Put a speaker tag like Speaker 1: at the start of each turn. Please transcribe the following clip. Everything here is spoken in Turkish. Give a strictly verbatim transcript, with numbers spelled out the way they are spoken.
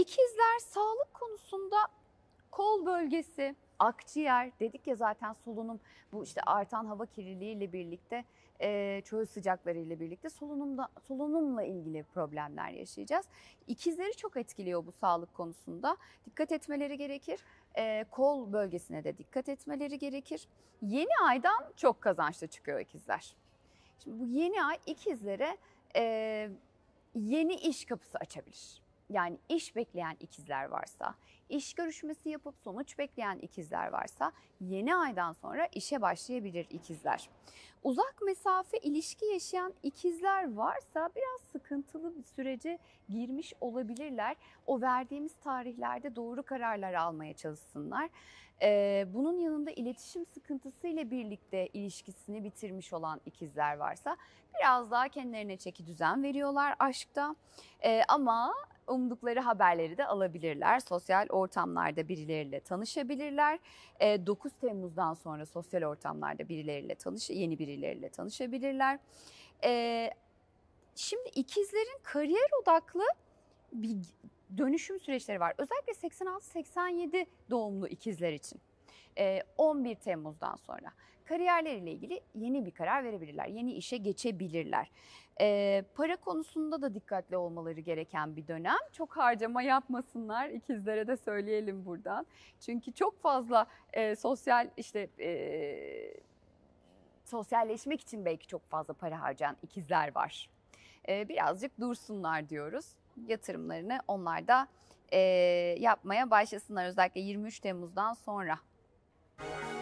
Speaker 1: İkizler sağlık konusunda kol bölgesi, akciğer, dedik ya zaten solunum, bu işte artan hava kirliliği ile birlikte, e, çöl sıcakları ile birlikte solunumda, solunumla ilgili problemler yaşayacağız. İkizleri çok etkiliyor bu sağlık konusunda. Dikkat etmeleri gerekir. E, kol bölgesine de dikkat etmeleri gerekir. Yeni aydan çok kazançlı çıkıyor ikizler. Şimdi bu yeni ay ikizlere e, yeni iş kapısı açabilir. Yani iş bekleyen ikizler varsa, iş görüşmesi yapıp sonuç bekleyen ikizler varsa yeni aydan sonra işe başlayabilir ikizler. Uzak mesafe ilişki yaşayan ikizler varsa biraz sıkıntılı bir sürece girmiş olabilirler. O verdiğimiz tarihlerde doğru kararlar almaya çalışsınlar. Ee, bunun yanında iletişim sıkıntısı ile birlikte ilişkisini bitirmiş olan ikizler varsa biraz daha kendilerine çeki düzen veriyorlar aşkta. Ee, ama umdukları haberleri de alabilirler. Sosyal ortamlarda birileriyle tanışabilirler. dokuz Temmuz'dan sonra sosyal ortamlarda birileriyle tanış, yeni birileriyle tanışabilirler. Şimdi ikizlerin kariyer odaklı bir dönüşüm süreçleri var. Özellikle seksen altı seksen yedi doğumlu ikizler için. on bir Temmuz'dan sonra kariyerleriyle ilgili yeni bir karar verebilirler. Yeni işe geçebilirler. Ee, para konusunda da dikkatli olmaları gereken bir dönem. Çok harcama yapmasınlar. İkizlere de söyleyelim buradan. Çünkü çok fazla e, sosyal işte e, sosyalleşmek için belki çok fazla para harcayan ikizler var. E, birazcık dursunlar diyoruz. Yatırımlarını onlar da e, yapmaya başlasınlar. Özellikle yirmi üç Temmuz'dan sonra.